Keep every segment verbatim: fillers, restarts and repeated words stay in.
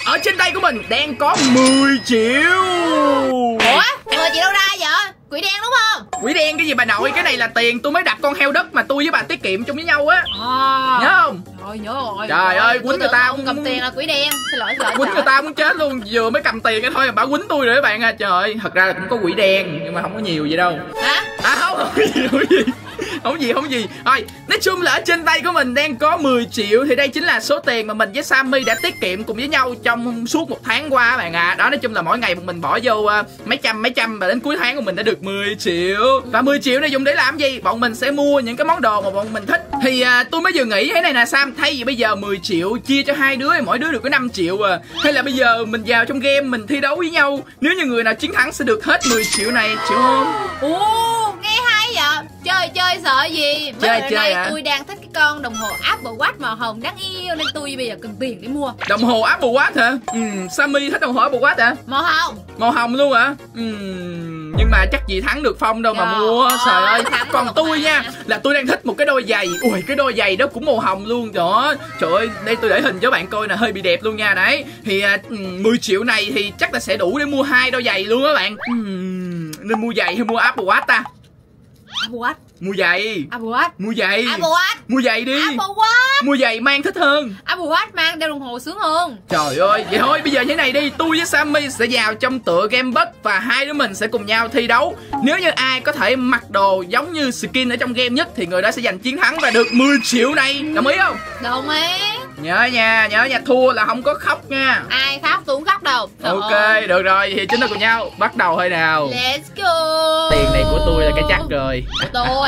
ở trên tay của mình đang có mười triệu. Ủa mười triệu đâu ra vậy? Quỷ đen đúng không? Quỷ đen cái gì bà nội, cái này là tiền tôi mới đập con heo đất mà tôi với bà tiết kiệm chung với nhau á. À, nhớ không? Rồi nhớ rồi. Trời ơi quýnh người ta không cầm tiền là quỷ đen. Xin lỗi xin lỗi. Quýnh người ta muốn chết luôn, vừa mới cầm tiền cái thôi mà bà quýnh tôi rồi các bạn à. Trời ơi, thật ra là cũng có quỷ đen nhưng mà không có nhiều vậy đâu. Hả? À không, không có gì, không có gì. Không gì không gì. Thôi, nói chung là ở trên tay của mình đang có mười triệu thì đây chính là số tiền mà mình với Sammy đã tiết kiệm cùng với nhau trong suốt một tháng qua các bạn ạ. À. Đó, nói chung là mỗi ngày mình bỏ vô uh, mấy trăm mấy trăm và đến cuối tháng của mình đã được mười triệu. Và mười triệu này dùng để làm gì? Bọn mình sẽ mua những cái món đồ mà bọn mình thích. Thì uh, tôi mới vừa nghĩ thế này nè Sam, thay vì bây giờ mười triệu chia cho hai đứa, mỗi đứa được có năm triệu à. Hay là bây giờ mình vào trong game mình thi đấu với nhau, nếu như người nào chiến thắng sẽ được hết mười triệu này, chịu không? Ồ, nghe hay vậy. Chơi chơi sợ gì? Mấy Chơi bữa chơi nay hả? tôi đang thích cái con đồng hồ Apple Watch màu hồng đáng yêu nên tôi bây giờ cần tiền để mua. Đồng hồ Apple Watch hả? Ừ, Sammy thích đồng hồ Apple Watch hả? Màu hồng. Màu hồng luôn hả? Ừ, nhưng mà chắc gì thắng được Phong đâu mà Trời mua. Trời ơi, ơi, thắng còn được tôi mà. nha, là tôi đang thích một cái đôi giày. Ui, cái đôi giày đó cũng màu hồng luôn. Trời ơi, trời ơi, đây tôi để hình cho bạn coi nè, hơi bị đẹp luôn nha. Đấy, thì à, mười triệu này thì chắc là sẽ đủ để mua hai đôi giày luôn á bạn. Ừ, nên mua giày hay mua Apple Watch ta? Apple Watch. Mua giày. Apple Watch. Mua giày. Apple Watch. Mua giày đi. Apple Watch. Mua giày mang thích hơn. Apple Watch mang đeo đồng hồ sướng hơn. Trời ơi, vậy thôi bây giờ thế này đi, tôi với Sammy sẽ vào trong tựa game Bug và hai đứa mình sẽ cùng nhau thi đấu. Nếu như ai có thể mặc đồ giống như skin ở trong game nhất thì người đó sẽ giành chiến thắng và được mười triệu này. Đồng ý không? Đồng ý. Nhớ nha, nhớ nha, thua là không có khóc nha. Ai khóc tôi cũng khóc đâu. Trời Ok, ơi. được rồi, thì chúng ta cùng nhau bắt đầu thôi nào. Let's go. Tiền này của tôi là cái chắc rồi. Của tôi.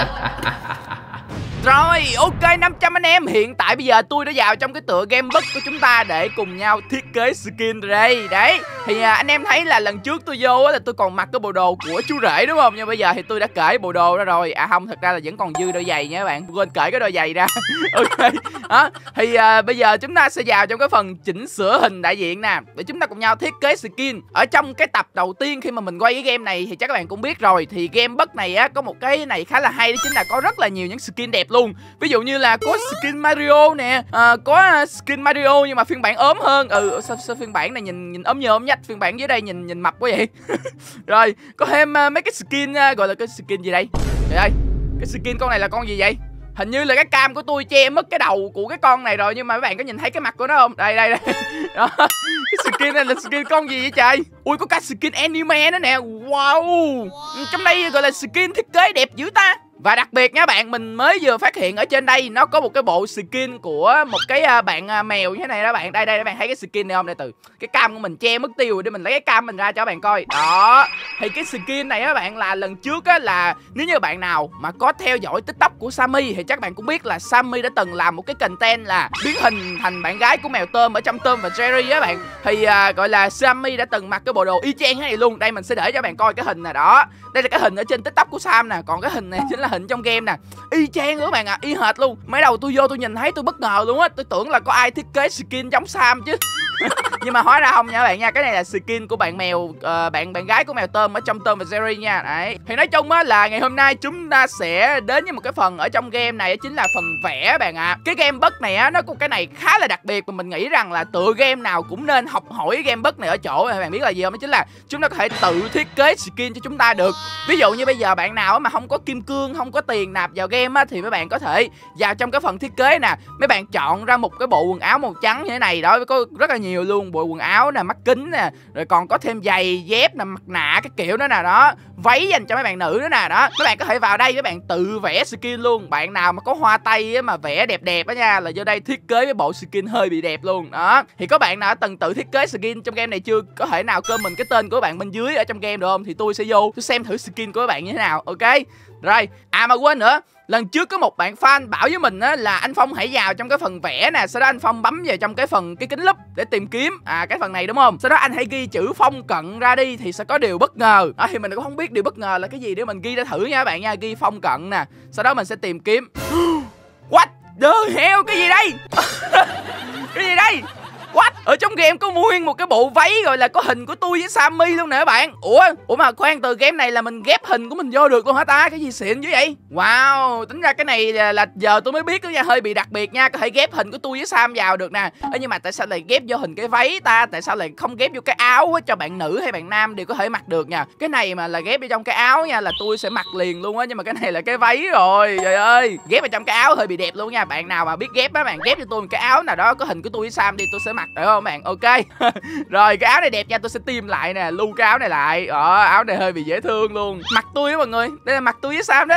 Rồi, ok năm trăm anh em. Hiện tại bây giờ tôi đã vào trong cái tựa game Bug của chúng ta để cùng nhau thiết kế skin rồi đây. Đấy, thì à, anh em thấy là lần trước tôi vô á là tôi còn mặc cái bộ đồ của chú rể đúng không? Nhưng bây giờ thì tôi đã cởi bộ đồ ra rồi. À không, thật ra là vẫn còn dư đôi giày nha các bạn. Quên cởi cái đôi giày ra. Ok, đó. Thì à, bây giờ chúng ta sẽ vào trong cái phần chỉnh sửa hình đại diện nè, để chúng ta cùng nhau thiết kế skin. Ở trong cái tập đầu tiên khi mà mình quay cái game này thì chắc các bạn cũng biết rồi, thì game Bug này á có một cái này khá là hay, đó chính là có rất là nhiều những skin đẹp luôn. Ví dụ như là có skin Mario nè, à, có skin Mario nhưng mà phiên bản ốm hơn. Ừ, sao, sao phiên bản này nhìn nhìn ốm nhờ ốm nhách, phiên bản dưới đây nhìn nhìn mập quá vậy. Rồi, có thêm uh, mấy cái skin uh, gọi là cái skin gì đây? Trời ơi, cái skin con này là con gì vậy? Hình như là cái cam của tôi che mất cái đầu của cái con này rồi, nhưng mà các bạn có nhìn thấy cái mặt của nó không? Đây đây đây. Đó. Cái skin này là skin con gì vậy trời? Ui, có cả skin anime nữa nè. Wow, wow. Trong đây gọi là skin thiết kế đẹp dữ ta. Và đặc biệt nha bạn, mình mới vừa phát hiện ở trên đây nó có một cái bộ skin của một cái bạn mèo như thế này đó bạn. Đây đây các bạn thấy cái skin này không? Đây, từ cái cam của mình che mất tiêu rồi, để mình lấy cái cam mình ra cho các bạn coi. Đó. Thì cái skin này các bạn là lần trước á, là nếu như bạn nào mà có theo dõi TikTok của Sammy thì chắc bạn cũng biết là Sammy đã từng làm một cái content là biến hình thành bạn gái của mèo Tôm ở trong Tom và Jerry á bạn. Thì à, gọi là Sammy đã từng mặc cái bộ đồ y chang thế này luôn. Đây mình sẽ để cho các bạn coi cái hình này đó. Đây là cái hình ở trên TikTok của Sam nè, còn cái hình này chính là hình trong game nè, y chang nữa các bạn ạ, à, y hệt luôn. Mới đầu tôi vô tôi nhìn thấy tôi bất ngờ luôn á, tôi tưởng là có ai thiết kế skin giống Sam chứ. Nhưng mà hóa ra không nha các bạn nha, cái này là skin của bạn mèo, uh, bạn bạn gái của mèo Tôm ở trong Tom và Jerry nha. Đấy, thì nói chung á là ngày hôm nay chúng ta sẽ đến với một cái phần ở trong game này, đó chính là phần vẽ bạn ạ. À. Cái game Bug này á, nó có cái này khá là đặc biệt mà mình nghĩ rằng là tựa game nào cũng nên học hỏi cái game Bug này ở chỗ các bạn biết là gì không? Đó chính là chúng ta có thể tự thiết kế skin cho chúng ta được. Ví dụ như bây giờ bạn nào mà không có kim cương, không có tiền nạp vào game á, thì mấy bạn có thể vào trong cái phần thiết kế nè, mấy bạn chọn ra một cái bộ quần áo màu trắng như thế này đó, có rất là nhiều luôn, bộ quần áo nè, mắt kính nè, rồi còn có thêm giày dép nè, mặt nạ cái kiểu đó nè, đó, váy dành cho mấy bạn nữ nữa nè, đó. Các bạn có thể vào đây các bạn tự vẽ skin luôn. Bạn nào mà có hoa tay á, mà vẽ đẹp đẹp á nha, là vô đây thiết kế cái bộ skin hơi bị đẹp luôn đó. Thì có bạn nào đã từng tự thiết kế skin trong game này chưa? Có thể nào comment cái tên của bạn bên dưới ở trong game được không? Thì tôi sẽ vô tôi xem thử skin của các bạn như thế nào. Ok. Rồi, à mà quên nữa, lần trước có một bạn fan bảo với mình á là anh Phong hãy vào trong cái phần vẽ nè, sau đó anh Phong bấm vào trong cái phần cái kính lúp để tìm kiếm à cái phần này đúng không? Sau đó anh hãy ghi chữ Phong Cận ra đi thì sẽ có điều bất ngờ. Đó thì mình cũng không biết điều bất ngờ là cái gì, để mình ghi ra thử nha các bạn nha, ghi Phong Cận nè. Sau đó mình sẽ tìm kiếm. What the hell, cái gì đây? Cái gì đây? What? Ở trong game có nguyên một cái bộ váy gọi là có hình của tôi với Sammy luôn nè các bạn. Ủa? Ủa mà khoan, từ game này là mình ghép hình của mình vô được luôn hả ta? Cái gì xịn dữ vậy? Wow, tính ra cái này là, là giờ tôi mới biết đó nha, hơi bị đặc biệt nha. Có thể ghép hình của tôi với Sam vào được nè. Ê, nhưng mà tại sao lại ghép vô hình cái váy ta? Tại sao lại không ghép vô cái áo cho bạn nữ hay bạn nam đều có thể mặc được nha? Cái này mà là ghép vô trong cái áo nha là tôi sẽ mặc liền luôn á, nhưng mà cái này là cái váy rồi. Trời ơi, ghép vào trong cái áo hơi bị đẹp luôn nha. Bạn nào mà biết ghép á, bạn ghép cho tôi một cái áo nào đó có hình của tôi với Sam đi, tôi sẽ mặc, được không bạn? Ok. Rồi cái áo này đẹp nha, tôi sẽ tìm lại nè, lưu cái áo này lại. Ờ, áo này hơi bị dễ thương luôn. Mặt tôi á mọi người, đây là mặt tôi với Sam đó.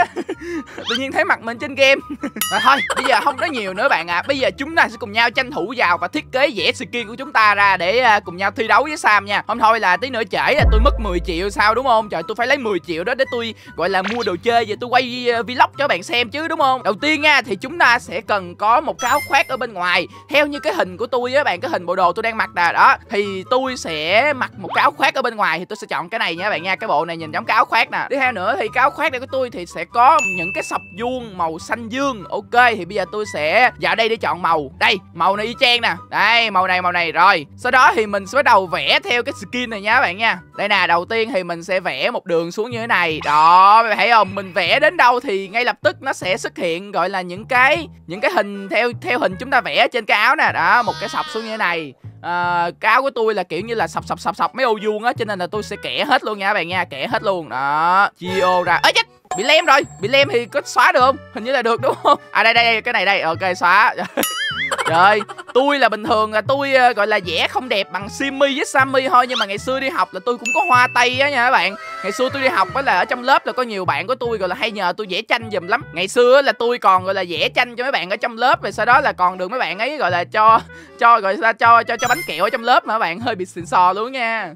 Tự nhiên thấy mặt mình trên game. Mà thôi, bây giờ không nói nhiều nữa bạn ạ. À. Bây giờ chúng ta sẽ cùng nhau tranh thủ vào và thiết kế vẽ skin của chúng ta ra để uh, cùng nhau thi đấu với Sam nha. Không thôi là tí nữa trễ là tôi mất mười triệu sao đúng không? Trời, tôi phải lấy mười triệu đó để tôi gọi là mua đồ chơi và tôi quay uh, vlog cho bạn xem chứ đúng không? Đầu tiên nha thì chúng ta sẽ cần có một cái áo khoác ở bên ngoài theo như cái hình của tôi á bạn, cái hình bộ đồ tôi đang mặc nè đó, thì tôi sẽ mặc một cái áo khoác ở bên ngoài thì tôi sẽ chọn cái này nha bạn nha. Cái bộ này nhìn giống cái áo khoác nè. Tiếp theo nữa thì cái áo khoác này của tôi thì sẽ có những cái sọc vuông màu xanh dương. Ok, thì bây giờ tôi sẽ vào đây để chọn màu. Đây, màu này y chang nè. Đây, màu này màu này rồi. Sau đó thì mình sẽ bắt đầu vẽ theo cái skin này nha các bạn nha. Đây nè, đầu tiên thì mình sẽ vẽ một đường xuống như thế này. Đó, bạn thấy không? Mình vẽ đến đâu thì ngay lập tức nó sẽ xuất hiện gọi là những cái những cái hình theo theo hình chúng ta vẽ trên cái áo nè. Đó, một cái sọc xuống như thế này. À, cái áo của tôi là kiểu như là sọc sọc sọc sọc mấy ô vuông á, cho nên là tôi sẽ kẻ hết luôn nha các bạn nha, kẻ hết luôn. Đó, chia ô ra. Ơi chết, bị lem rồi. Bị lem thì có xóa được không? Hình như là được đúng không? À đây đây, đây cái này đây. Ok, xóa. Trời, tôi là bình thường là tôi uh, gọi là vẽ không đẹp bằng Simmy với Sammy thôi, nhưng mà ngày xưa đi học là tôi cũng có hoa tay á nha các bạn. Ngày xưa tôi đi học á là ở trong lớp là có nhiều bạn của tôi gọi là hay nhờ tôi vẽ tranh giùm lắm. Ngày xưa là tôi còn gọi là vẽ tranh cho mấy bạn ở trong lớp, rồi sau đó là còn được mấy bạn ấy gọi là cho cho gọi là cho cho cho bánh kẹo ở trong lớp mà các bạn, hơi bị xịn sò luôn nha.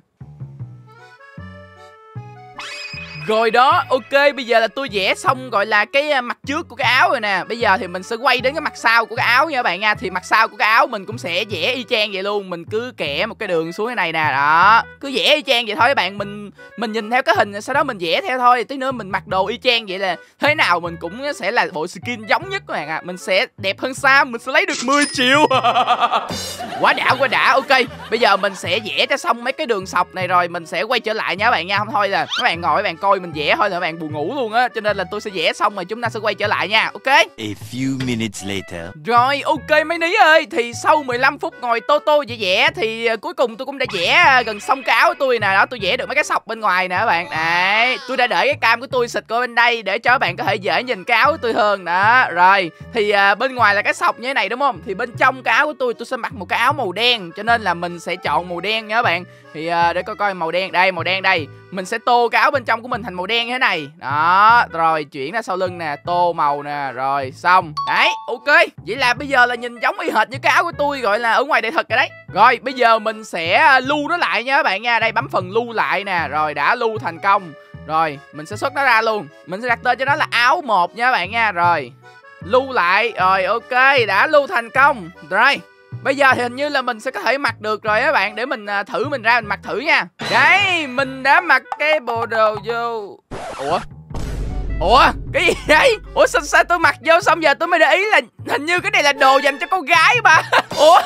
Rồi đó, ok, bây giờ là tôi vẽ xong gọi là cái mặt trước của cái áo rồi nè. Bây giờ thì mình sẽ quay đến cái mặt sau của cái áo nha các bạn nha. Thì mặt sau của cái áo mình cũng sẽ vẽ y chang vậy luôn. Mình cứ kẻ một cái đường xuống cái này nè, đó. Cứ vẽ y chang vậy thôi các bạn. Mình mình nhìn theo cái hình, sau đó mình vẽ theo thôi. Tí nữa mình mặc đồ y chang vậy là thế nào mình cũng sẽ là bộ skin giống nhất các bạn ạ. À. Mình sẽ đẹp hơn Sam, mình sẽ lấy được mười triệu. Quá đã, quá đã. Ok, bây giờ mình sẽ vẽ cho xong mấy cái đường sọc này rồi mình sẽ quay trở lại nha các bạn nha. Không thôi là các bạn ngồi các bạn coi mình vẽ thôi là các bạn buồn ngủ luôn á, cho nên là tôi sẽ vẽ xong rồi chúng ta sẽ quay trở lại nha. Ok. A few minutes later. Rồi, ok mấy ní ơi, thì sau mười lăm phút ngồi tô tô vẽ vẽ thì uh, cuối cùng tôi cũng đã vẽ uh, gần xong cái áo của tôi nè. Đó, tôi vẽ được mấy cái sọc bên ngoài nè các bạn. Đấy, tôi đã để cái cam của tôi xịt qua bên đây để cho các bạn có thể dễ nhìn cái áo của tôi hơn đó. Rồi, thì uh, bên ngoài là cái sọc như thế này đúng không? Thì bên trong cái áo của tôi tôi sẽ mặc một cái áo màu đen, cho nên là mình sẽ chọn màu đen nha các bạn. Thì uh, để coi coi màu đen đây, màu đen đây. Mình sẽ tô cái áo bên trong của mình thành màu đen như thế này. Đó, rồi chuyển ra sau lưng nè, tô màu nè, rồi xong. Đấy, ok. Vậy là bây giờ là nhìn giống y hệt như cái áo của tôi gọi là ở ngoài đời thực rồi đấy. Rồi, bây giờ mình sẽ lưu nó lại nha các bạn nha. Đây, bấm phần lưu lại nè, rồi đã lưu thành công. Rồi, mình sẽ xuất nó ra luôn. Mình sẽ đặt tên cho nó là áo một nha các bạn nha. Rồi, lưu lại, rồi ok, đã lưu thành công. Rồi, bây giờ thì hình như là mình sẽ có thể mặc được rồi các bạn. Để mình uh, thử mình ra mình mặc thử nha. Đấy, mình đã mặc cái bộ đồ vô. Ủa? Ủa? Cái gì đấy? Ủa sao, sao tôi mặc vô xong giờ tôi mới để ý là hình như cái này là đồ dành cho con gái mà. Ủa?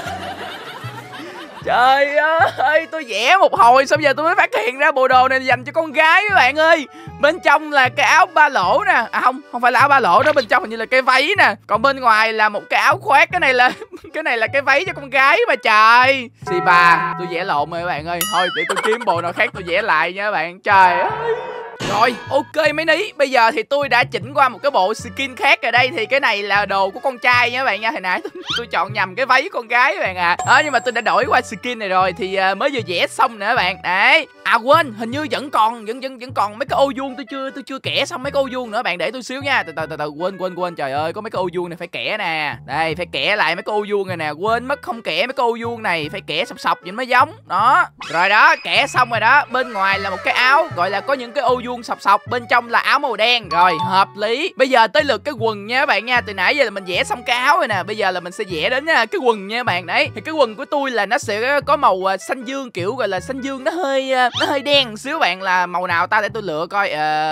Trời ơi, tôi vẽ một hồi xong giờ tôi mới phát hiện ra bộ đồ này dành cho con gái các bạn ơi. Bên trong là cái áo ba lỗ nè. À không, không phải là áo ba lỗ đó, bên trong hình như là cái váy nè. Còn bên ngoài là một cái áo khoác. Cái này là cái này là cái váy cho con gái mà trời. Xì bà, tôi vẽ lộn rồi các bạn ơi. Thôi để tôi kiếm bộ nào khác tôi vẽ lại nha các bạn. Trời ơi. Rồi, ok mấy ní. Bây giờ thì tôi đã chỉnh qua một cái bộ skin khác rồi đây. Thì cái này là đồ của con trai nha các bạn nha. Hồi nãy tôi, tôi chọn nhầm cái váy con gái các bạn ạ. À. Đó, nhưng mà tôi đã đổi qua skin này rồi. Thì uh, mới vừa vẽ xong nè các bạn. Đấy. À quên, hình như vẫn còn vẫn vẫn vẫn còn mấy cái ô vuông tôi chưa tôi chưa kẻ xong mấy cái ô vuông nữa bạn, để tôi xíu nha. Từ từ từ từ quên quên quên trời ơi, có mấy cái ô vuông này phải kẻ nè. Đây, phải kẻ lại mấy cái ô vuông này nè, quên mất không kẻ mấy cái ô vuông này, phải kẻ sọc sọc nhìn mới giống. Đó. Rồi đó, kẻ xong rồi đó. Bên ngoài là một cái áo gọi là có những cái ô vuông sọc sọc, bên trong là áo màu đen. Rồi, hợp lý. Bây giờ tới lượt cái quần nha các bạn nha. Từ nãy giờ là mình vẽ xong cái áo rồi nè, bây giờ là mình sẽ vẽ đến cái quần nha các bạn. Đấy, thì cái quần của tôi là nó sẽ có màu xanh dương, kiểu gọi là xanh dương nó hơi nó hơi đen xíu bạn, là màu nào ta, để tôi lựa coi. Ờ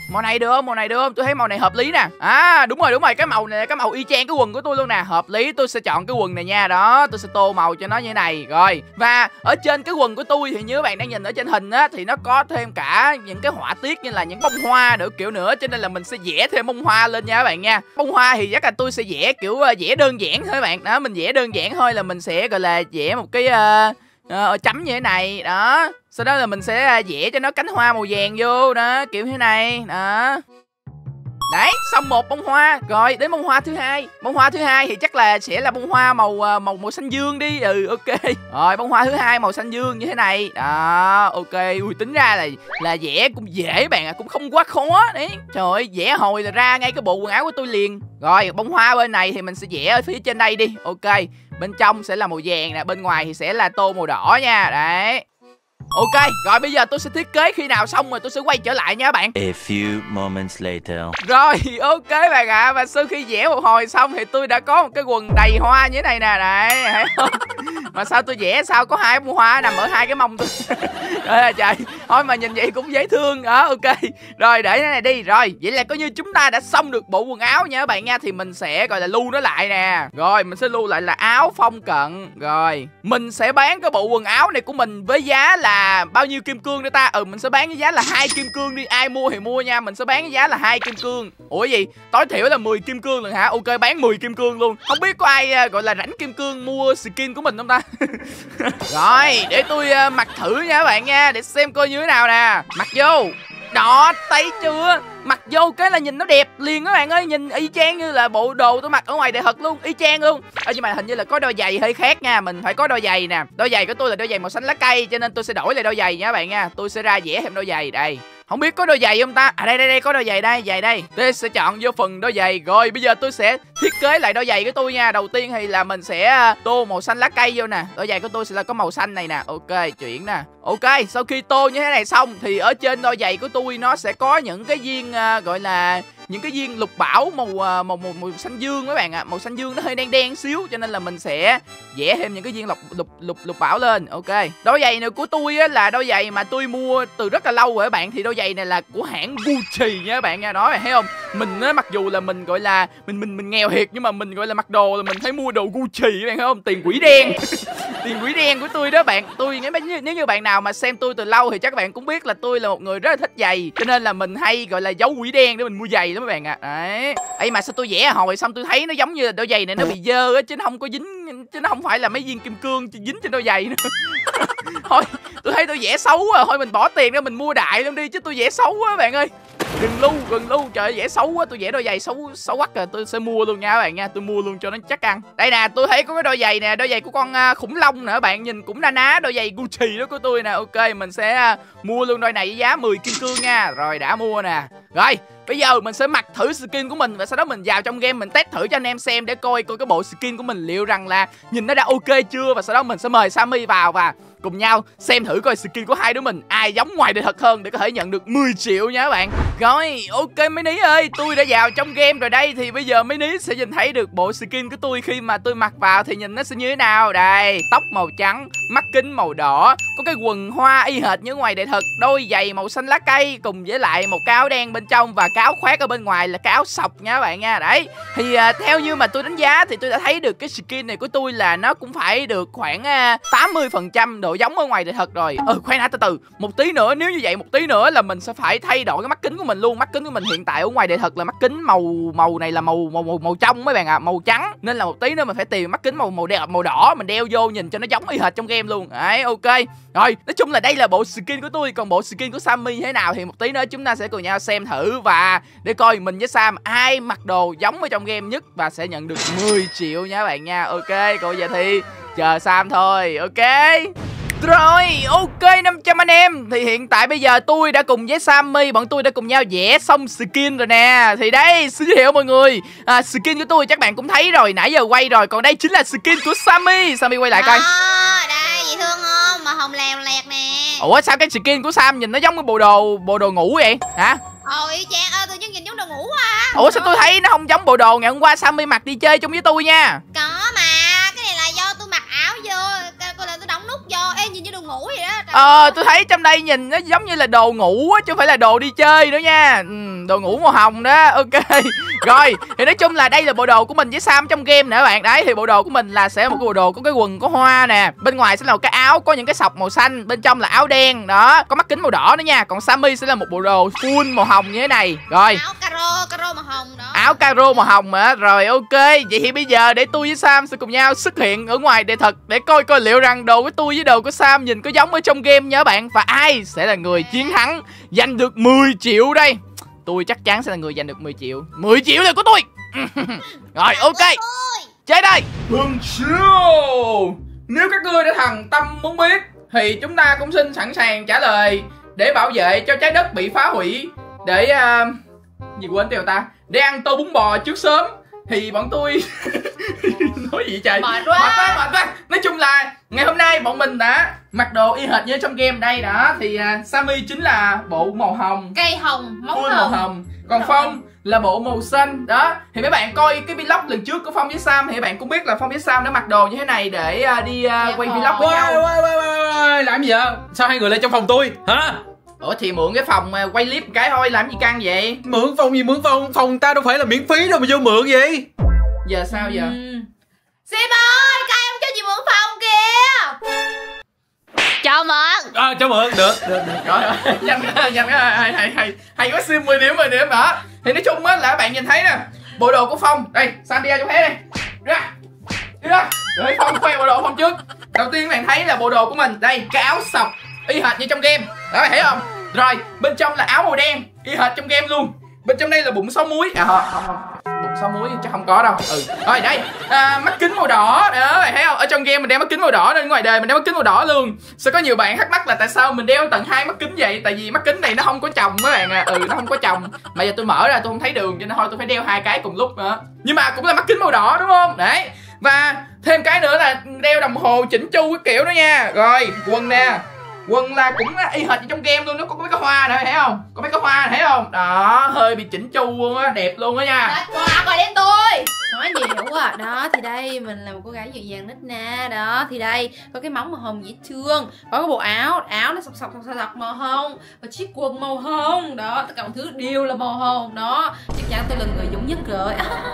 Màu này được không? Màu này được không? Tôi thấy màu này hợp lý nè. À đúng rồi đúng rồi, cái màu này cái màu y chang cái quần của tôi luôn nè. Hợp lý, tôi sẽ chọn cái quần này nha. Đó, tôi sẽ tô màu cho nó như thế này. Rồi, và ở trên cái quần của tôi thì như các bạn đang nhìn ở trên hình á, thì nó có thêm cả những cái họa tiết như là những bông hoa nữa kiểu nữa, cho nên là mình sẽ vẽ thêm bông hoa lên nha các bạn nha. Bông hoa thì chắc là tôi sẽ vẽ kiểu vẽ đơn giản thôi các bạn. Đó, mình vẽ đơn giản thôi là mình sẽ gọi là vẽ một cái uh, uh, chấm như thế này. Đó, sau đó là mình sẽ vẽ cho nó cánh hoa màu vàng vô. Đó, kiểu thế này. Đó. Đấy, xong một bông hoa. Rồi, đến bông hoa thứ hai. Bông hoa thứ hai thì chắc là sẽ là bông hoa màu màu màu xanh dương đi. Ừ, ok. Rồi, bông hoa thứ hai màu xanh dương như thế này. Đó, ok. Ui, tính ra là là vẽ cũng dễ bạn ạ, à, cũng không quá khó đấy. Trời ơi, vẽ hồi là ra ngay cái bộ quần áo của tôi liền. Rồi, bông hoa bên này thì mình sẽ vẽ ở phía trên đây đi. Ok. Bên trong sẽ là màu vàng nè, bên ngoài thì sẽ là tô màu đỏ nha. Đấy. Ok, rồi bây giờ tôi sẽ thiết kế, khi nào xong rồi tôi sẽ quay trở lại nha các bạn. A few moments later. Rồi, ok bạn ạ. À. Và sau khi vẽ một hồi xong thì tôi đã có một cái quần đầy hoa như thế này nè. Đấy, thấy không? Mà sao tôi vẽ sao có hai bông hoa nằm ở hai cái mông tôi. Trời ơi trời. Thôi mà nhìn vậy cũng dễ thương. Đó, ok. Rồi, để cái này đi. Rồi, vậy là coi như chúng ta đã xong được bộ quần áo nha các bạn nha. Thì mình sẽ gọi là lưu nó lại nè. Rồi, mình sẽ lưu lại là áo phong cận. Rồi, mình sẽ bán cái bộ quần áo này của mình với giá là bao nhiêu kim cương nữa ta? Ừ, mình sẽ bán với giá là hai kim cương đi. Ai mua thì mua nha. Mình sẽ bán với giá là hai kim cương. Ủa gì? Tối thiểu là mười kim cương lần hả? Ok, bán mười kim cương luôn. Không biết có ai uh, gọi là rảnh kim cương mua skin của mình không ta? Rồi, để tôi uh, mặc thử nha các bạn nha, để xem coi như thế nào nè. Mặc vô. Đó, thấy chưa? Mặc vô cái là nhìn nó đẹp liền các bạn ơi. Nhìn y chang như là bộ đồ tôi mặc ở ngoài đời thật luôn. Y chang luôn. Ơ nhưng mà hình như là có đôi giày hơi khác nha. Mình phải có đôi giày nè. Đôi giày của tôi là đôi giày màu xanh lá cây, cho nên tôi sẽ đổi lại đôi giày nha các bạn nha. Tôi sẽ ra vẽ thêm đôi giày. Đây, không biết có đôi giày không ta? À đây đây đây, có đôi giày đây, giày đây. Tôi sẽ chọn vô phần đôi giày. Rồi bây giờ tôi sẽ thiết kế lại đôi giày của tôi nha. Đầu tiên thì là mình sẽ tô màu xanh lá cây vô nè. Đôi giày của tôi sẽ là có màu xanh này nè. Ok, chuyển nè. Ok, sau khi tô như thế này xong thì ở trên đôi giày của tôi nó sẽ có những cái viên uh, gọi là những cái viên lục bảo màu uh, màu, màu màu xanh dương các bạn ạ. À. Màu xanh dương nó hơi đen đen xíu, cho nên là mình sẽ vẽ thêm những cái viên lục lục lục lục bảo lên. Ok. Đôi giày này của tôi á, là đôi giày mà tôi mua từ rất là lâu rồi các bạn. Thì đôi giày này là của hãng Gucci nha các bạn nha. Đó, thấy không? Mình á, mặc dù là mình gọi là mình mình mình nghèo thiệt, nhưng mà mình gọi là mặc đồ là mình phải mua đồ Gucci các bạn, thấy không? Tiền quỷ đen. Tiền quỷ đen của tôi đó bạn. Tôi nếu như, nếu như bạn nào mà xem tôi từ lâu thì chắc các bạn cũng biết là tôi là một người rất là thích giày, cho nên là mình hay gọi là giấu quỷ đen để mình mua giày lắm các bạn ạ. À. Đấy. Ê mà sao tôi vẽ hồi xong tôi thấy nó giống như là đôi giày này nó bị dơ á, chứ nó không có dính, chứ nó không phải là mấy viên kim cương dính trên đôi giày nữa. Thôi, tôi thấy tôi vẽ xấu à, thôi mình bỏ tiền ra mình mua đại luôn đi, chứ tôi vẽ xấu quá bạn ơi. Đừng lưu, đừng lưu, trời ơi, vẽ xấu quá, tôi vẽ đôi giày xấu xấu quắc rồi, tôi sẽ mua luôn nha các bạn nha, tôi mua luôn cho nó chắc ăn. Đây nè, tôi thấy có cái đôi giày nè, đôi giày của con uh, khủng long nữa bạn, nhìn cũng na ná đôi giày Gucci đó của tôi nè. Ok, mình sẽ uh, mua luôn đôi này với giá mười kim cương nha. Rồi đã mua nè. Rồi, bây giờ mình sẽ mặc thử skin của mình và sau đó mình vào trong game mình test thử cho anh em xem để coi coi cái bộ skin của mình liệu rằng là nhìn nó đã ok chưa, và sau đó mình sẽ mời Sammy vào và cùng nhau xem thử coi skin của hai đứa mình ai giống ngoài đời thật hơn để có thể nhận được mười triệu nha các bạn. Rồi, ok mấy ní ơi, tôi đã vào trong game rồi đây, thì bây giờ mấy ní sẽ nhìn thấy được bộ skin của tôi khi mà tôi mặc vào thì nhìn nó sẽ như thế nào. Đây, tóc màu trắng, mắt kính màu đỏ, có cái quần hoa y hệt như ngoài đời thật, đôi giày màu xanh lá cây cùng với lại một cái áo đen bên trong và cái áo khoác ở bên ngoài là cái áo sọc nha các bạn nha. Đấy, thì à, theo như mà tôi đánh giá thì tôi đã thấy được cái skin này của tôi là nó cũng phải được khoảng à, tám mươi phần trăm độ giống ở ngoài đời thật rồi. Ừ, khoan đã, từ từ một tí nữa, nếu như vậy một tí nữa là mình sẽ phải thay đổi cái mắt kính của mình luôn. Mắt kính của mình hiện tại ở ngoài đời thật là mắt kính màu màu này là màu màu màu, màu trong mấy bạn ạ, à, màu trắng, nên là một tí nữa mình phải tìm mắt kính màu màu đẹp màu đỏ mình đeo vô nhìn cho nó giống y hệt trong game luôn. Đấy, ok. Rồi, nói chung là đây là bộ skin của tôi, còn bộ skin của Sammy thế nào thì một tí nữa chúng ta sẽ cùng nhau xem thử và để coi mình với Sam ai mặc đồ giống ở trong game nhất và sẽ nhận được mười triệu nha các bạn nha. Ok, còn bây giờ thì chờ Sam thôi. Ok. Rồi, ok năm trăm anh em. Thì hiện tại bây giờ tôi đã cùng với Sammy, bọn tôi đã cùng nhau vẽ xong skin rồi nè. Thì đây, xin giới thiệu mọi người, à, skin của tôi chắc bạn cũng thấy rồi, nãy giờ quay rồi. Còn đây chính là skin của Sammy. Sammy quay lại coi. Đó, đây, dễ thương không? Mà hồng lèo lẹt nè. Ủa sao cái skin của Sam nhìn nó giống cái bộ đồ bộ đồ ngủ vậy? Hả? Ồ, y chang, ơ, tự nhiên nhìn giống đồ ngủ à. Ủa sao tôi thấy nó không giống bộ đồ ngày hôm qua Sammy mặc đi chơi chung với tôi nha. Có mà, cái này là do tôi mặc áo vô, coi là tôi đóng nút vô, ê nhìn như đồ ngủ vậy đó. Ờ, tôi thấy trong đây nhìn nó giống như là đồ ngủ á, chứ không phải là đồ đi chơi nữa nha. Ừ, Đồ ngủ màu hồng đó. Ok. Rồi thì nói chung là đây là bộ đồ của mình với Sam trong game nè các bạn. Đấy thì bộ đồ của mình là sẽ một cái bộ đồ có cái quần có hoa nè, bên ngoài sẽ là một cái áo có những cái sọc màu xanh, bên trong là áo đen đó, có mắt kính màu đỏ nữa nha. Còn Sammy sẽ là một bộ đồ full màu hồng như thế này. Rồi áo caro caro màu hồng đó, áo caro màu hồng hả? Rồi ok, vậy thì bây giờ để tôi với Sam sẽ cùng nhau xuất hiện ở ngoài đời thật để coi coi liệu rằng đồ của tôi với đồ của Sam nhìn có giống ở trong game nha các bạn, và ai sẽ là người chiến thắng giành được mười triệu đây. Tôi chắc chắn sẽ là người giành được mười triệu. mười triệu là của tôi. Rồi ok, chơi đây. Hương siêu. Nếu các ngươi đã thằng tâm muốn biết thì chúng ta cũng xin sẵn sàng trả lời để bảo vệ cho trái đất bị phá hủy, để uh, gì quên tiêu ta, để ăn tô bún bò trước sớm. Thì bọn tôi nói gì trời, mệt quá. mệt quá mệt quá. Nói chung là ngày hôm nay bọn mình đã mặc đồ y hệt như trong game đây đó. Thì uh, Sammy chính là bộ màu hồng, cây hồng, móng full hồng. màu hồng. Còn Phong là bộ màu xanh đó. Thì mấy bạn coi cái vlog lần trước của Phong với Sam thì mấy bạn cũng biết là Phong với Sam đã mặc đồ như thế này để uh, đi uh, quay vlog với nhau. Ôi, ôi, ôi, ôi, làm gì vậy? Sao hai người lên trong phòng tôi hả? Ủa thì mượn cái phòng uh, quay clip cái thôi, làm gì căng vậy? Mượn phòng gì mượn phòng? Phòng ta đâu phải là miễn phí đâu mà vô mượn gì? Giờ sao giờ? Ừ. Sim ơi, các em cho chị mượn phòng kìa. Cho mượn. À, cho mượn được, được, được. Rồi rồi, nhanh nhanh hay hay hay hay quá, Sim mười điểm mười điểm đó. Thì nói chung á là các bạn nhìn thấy nè, bộ đồ của Phong đây, Sam đi ra cho thấy đây, đi ra đi ra. Rồi Phong khoe bộ đồ của Phong trước. Đầu tiên các bạn thấy là bộ đồ của mình đây, cái áo sọc y hệt như trong game đó, bạn thấy không? Rồi bên trong là áo màu đen y hệt trong game luôn. Bên trong đây là bụng sáu muối. À không không không, bụng sáu muối chắc không có đâu. Ừ rồi đây, à, mắt kính màu đỏ đó, bạn thấy không? Ở trong game mình đeo mắt kính màu đỏ, nên ngoài đời mình đeo mắt kính màu đỏ luôn. Sẽ có nhiều bạn thắc mắc là tại sao mình đeo tận hai mắt kính vậy? Tại vì mắt kính này nó không có chồng các bạn à. Ừ nó không có chồng, mà giờ tôi mở ra tôi không thấy đường cho nên thôi tôi phải đeo hai cái cùng lúc nữa. Nhưng mà cũng là mắt kính màu đỏ đúng không? Đấy. Và thêm cái nữa là đeo đồng hồ chỉnh chu cái kiểu đó nha. Rồi quần nè, quần là cũng y hệt như trong game luôn, nó có mấy cái hoa nè, thấy không? Có mấy cái hoa thấy không? Đó, hơi bị chỉnh chu luôn á, đẹp luôn á nha. Quà quà đến tôi. Nói nhiều quá à. Đó thì đây mình là một cô gái dịu dàng nít na. Đó thì đây có cái móng màu hồng dễ thương, có cái bộ áo, áo nó sọc sọc sọc sọc màu hồng, và chiếc quần màu hồng. Đó, tất cả mọi thứ đều là màu hồng. Đó, chắc chắn tôi là người dũng nhất rồi.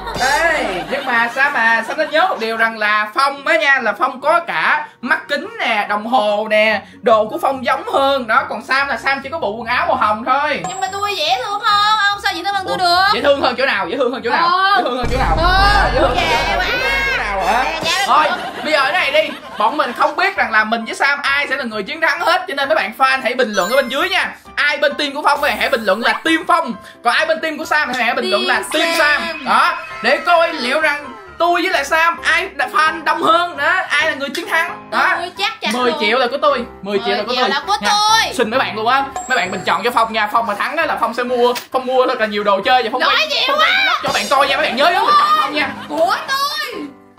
Ê, nhưng mà sao mà sao nên nhớ một điều rằng là Phong á nha, là Phong có cả mắt kính nè, đồng hồ nè, đồ của Phong giống hơn đó. Còn Sam là Sam chỉ có bộ quần áo màu hồng thôi. Nhưng mà tôi dễ thương không? Ông sao dễ thương bằng tôi được? Dễ thương hơn chỗ nào? Dễ thương hơn chỗ nào? Ờ. Dễ thương hơn chỗ nào? Ờ, Dễ thương hơn ghê chỗ nào? quá. Dễ thương hơn chỗ nào hả? Ghê, ghê Thôi, lắm. bây giờ cái này đi, bọn mình không biết rằng là mình với Sam ai sẽ là người chiến thắng hết, cho nên mấy bạn fan hãy bình luận ở bên dưới nha. Ai bên team của Phong thì hãy bình luận là team Phong, còn ai bên team của Sam thì hãy bình luận là team Sam. Đó, để coi liệu rằng tôi với lại Sam ai fan đông hơn đó, ai là người chiến thắng đó. Tôi chắc chắn mười luôn. triệu là của tôi, mười triệu là của tôi là của nha. tôi. Xin mấy bạn luôn á, mấy bạn bình chọn cho Phong nha. Phong mà thắng á là Phong sẽ mua, Phong mua thật là nhiều đồ chơi và Phong Nói quay, nhiều Phong quá. quay vlog cho bạn coi nha. Mấy bạn nhớ nhớ bình chọn Phong nha. Của tôi.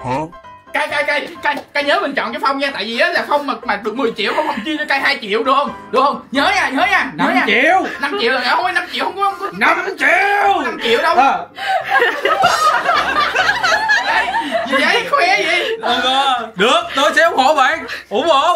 Cay cay cay cay cay nhớ bình chọn cho Phong nha, tại vì á là Phong mà mà được mười triệu Phong không chia cho cay hai triệu được không? Được không? Nhớ nha, nhớ nha. Nhớ năm nha. triệu. năm triệu rồi, không năm triệu không có, không có năm triệu. năm triệu đâu. À. Đấy, gì vậy? Khoe gì? Được, tôi sẽ ủng hộ bạn. Ủng hộ.